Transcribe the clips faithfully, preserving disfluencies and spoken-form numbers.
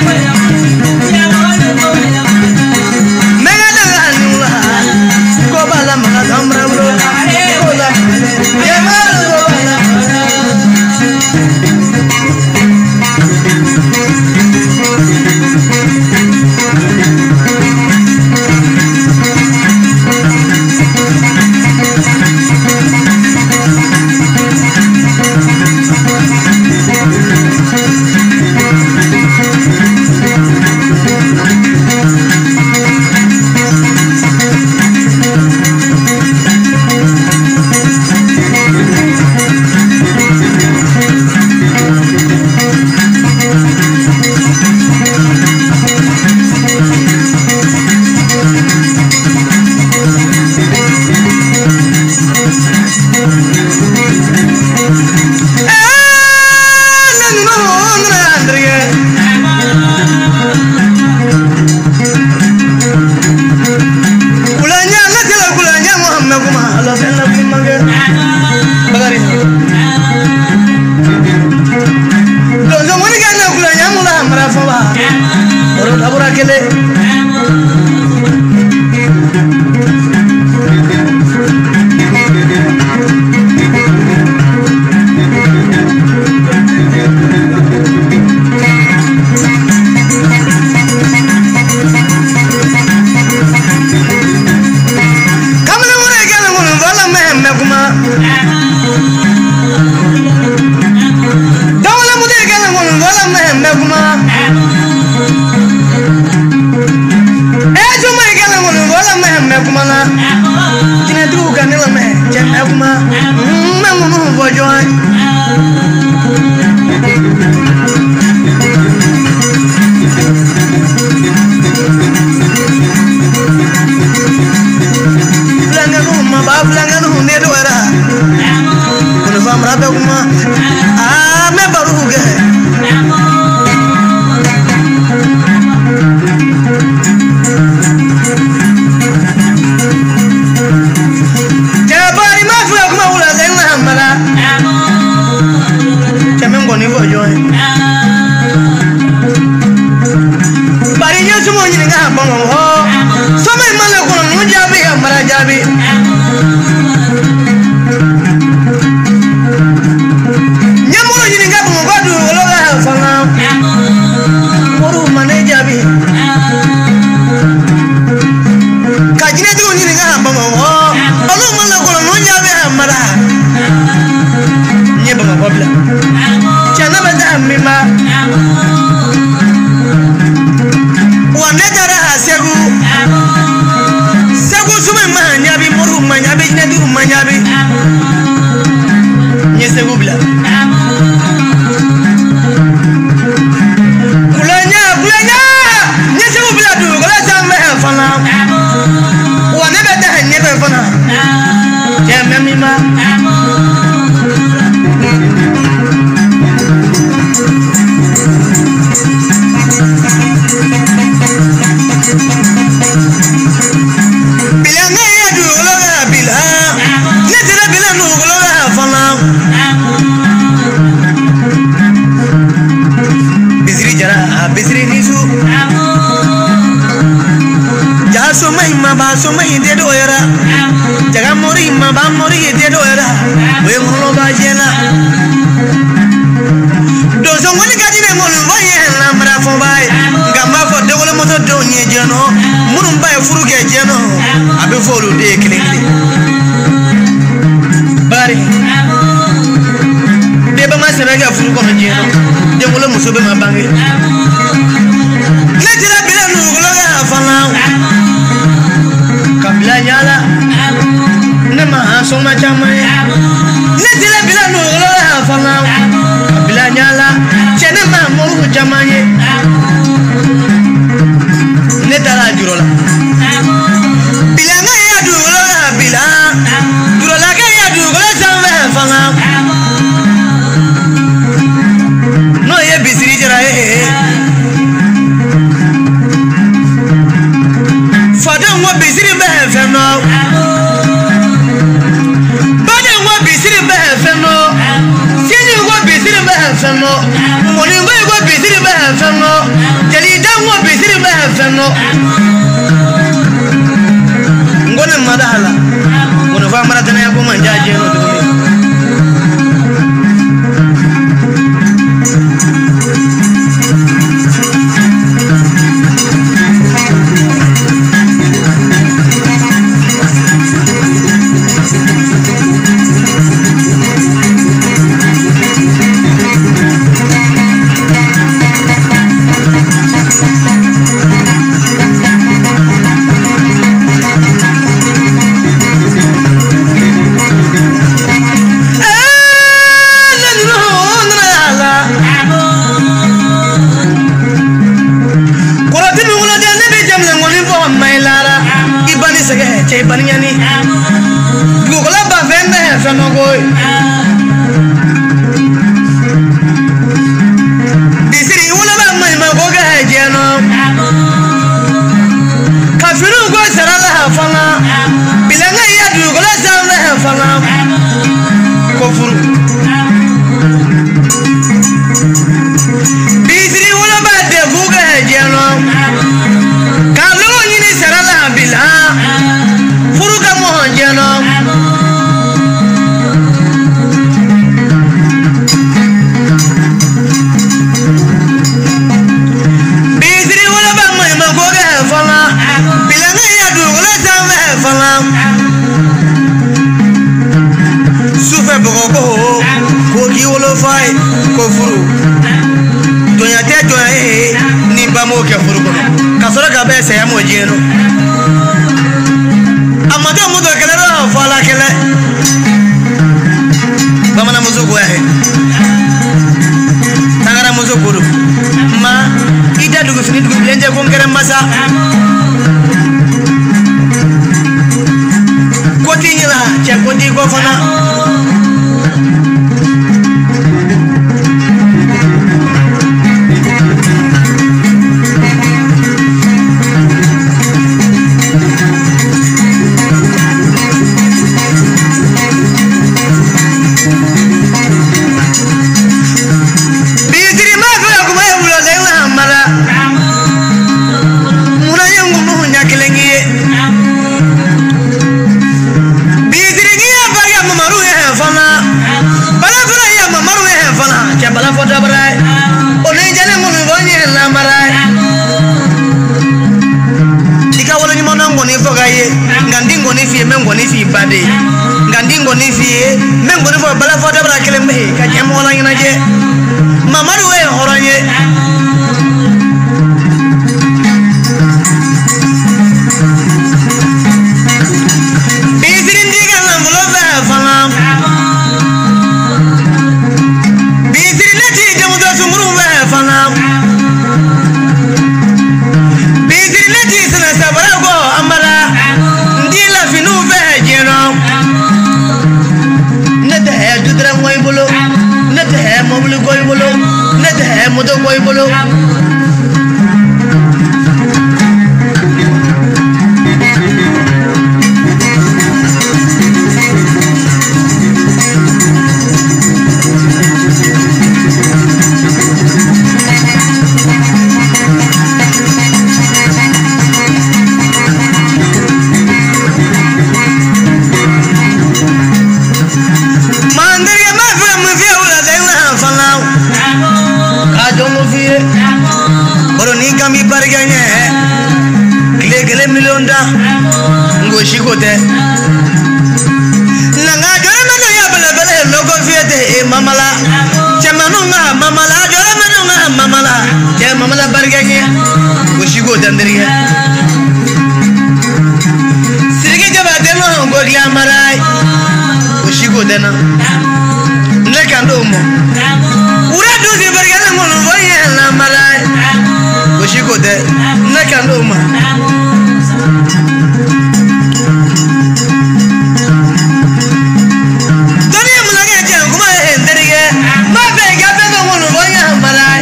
Money, we go busy, fenno ngone madahala ngono fa mara tane ko man jaaje no Banyani Google ba vende feno goy Disiri wala ba mai ma goga hajeno Kafiru go sarala hafanga bilanga ya Google sarala hafanga kofuru Disiri wala ba de goga hajeno Kalu ni sarala bilha Sufe boko ko ki wolo fay ko furu to ya te to e ni ba mo ke furu ko ka sora ka be se ya mo jeno amado mo do kele ro fala kele ba mana mo zo ko ya he tangara mo zo ko ma ida dugu fini dugu lenje ko ngere masa Kotinya cek koti ko fana ngandingo ni fi mengo ni fi bade ngandingo ni fi mengo ni fo bala fo dabra kelembe ka jemo la ngina je mamadu we horanye bizirin diga na molo fa fala bizirin lati jamu do sumuru fa fala bizirin lati sana sabara go amala mobile koy bolo nete he moto koy bolo Kami barganya kile kile milionda ngoshi kote nanga jore mano ya bala bala logo fiete e mamala chamanu nga mamala jore mano nga mamala je mamala barganya ngoshi kote ndiriya sirige jaba deno ngogli amarai ngoshi kote na nekando mo ura dozi barganya ngono voye na marai Shiko de nakandoma Tony mulaga jan kuma enderige ma be ga be go wono boya malai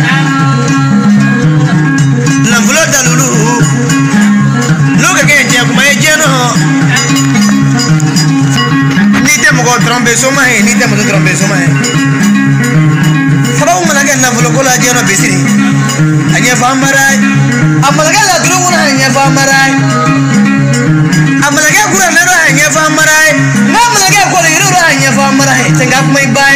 la vlo dalulu loga ke jan kuma e jeno ni te mo go trombe soma e ni te mo trombe soma e sababu mulaga na vlo ko la jeno besiri anya famarai amalaga la duro wona hanya fa marai amalaga kura mero hanya fa marai amalaga ko yiro hanya fa marai tenga mai bai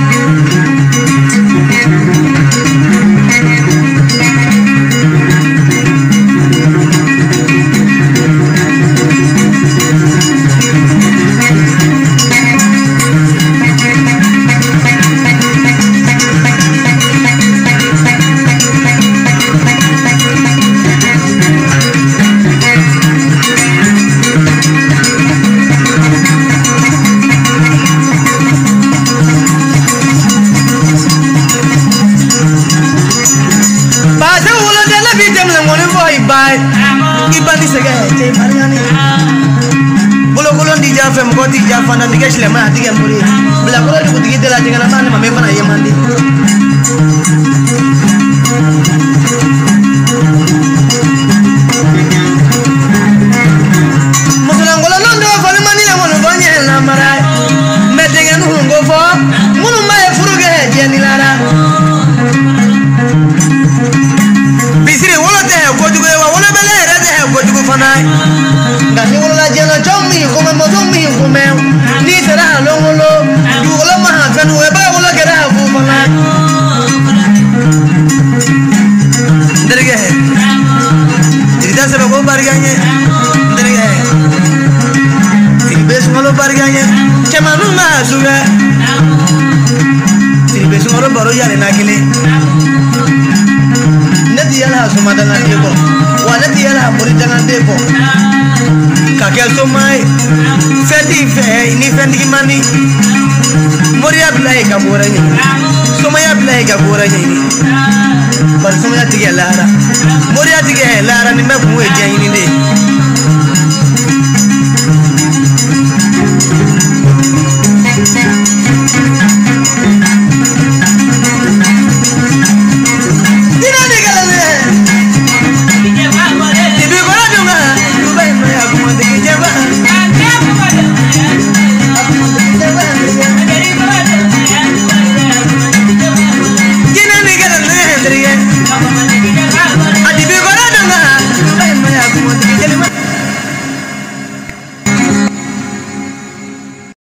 ibani sege te mariani bolo bolo ndi ja fem ko ti ja fana dige shle ma dige muri bla bolo di dige de la dige na mane ma me bana yemandi mutula ngolo londo fali mani la mono bonye la marai me dige nu ngo fo munu ma e furuge je ni lara bisiri wolo te ko jugo wa wolo bele gojugo fanai ngani wolo la jena chomi ko mo zomi ko me ni tera longolo du wolo ma fenu e ba wolo kera fu fanai nderege ida se ko barganye nderege tilbes ngolo barganye chemanu ma suga tilbes ngolo baro yale nakile nedi yala sumadana debo wana tiara muri jangan debo kakek somai fendi fe ini fendi mani muri ablai kaboranya somai ablai kaboranya ini bar somai tiga lara muri tiga lara ni me kuwe jani ni